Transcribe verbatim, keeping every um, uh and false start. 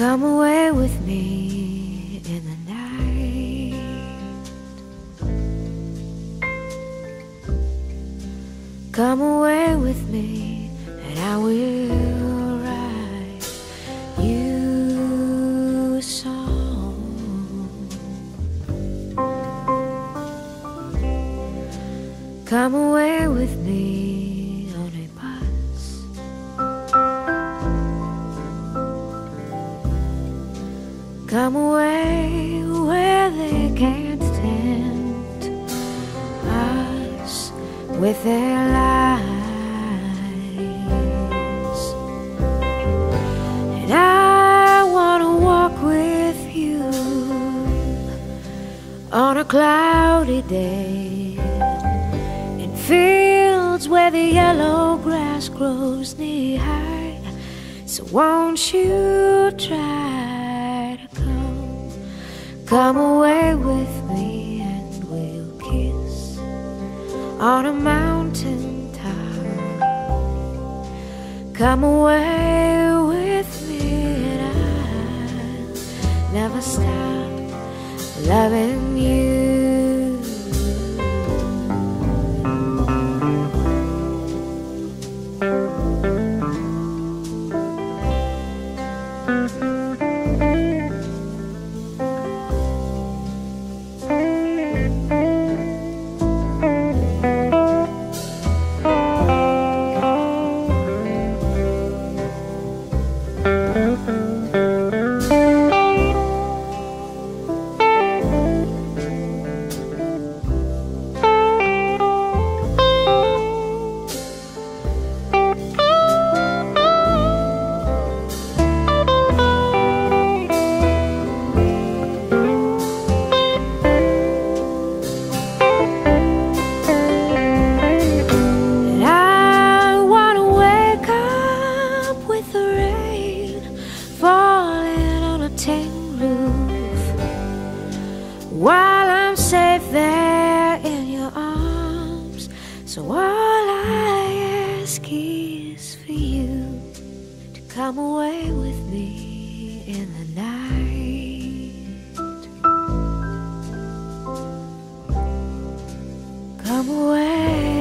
Come away with me in the night. Come away with me and I will write you a song. Come away with me on a bus. Come away where they can't tempt us with their lies. And I wanna walk with you on a cloudy day in fields where the yellow grass grows knee high. So won't you try to come, come away with me and we'll kiss on a mountain top. Come away with me and I'll never stop loving you. While I'm safe there in your arms, so all I ask is for you to come away with me in the night. Come away.